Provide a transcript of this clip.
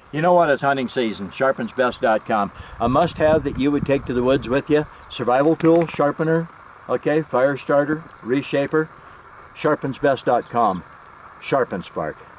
You know what? It's hunting season. Sharpensbest.com. A must-have that you would take to the woods with you. Survival tool, sharpener, okay, fire starter, reshaper. Sharpensbest.com. Sharpen Spark.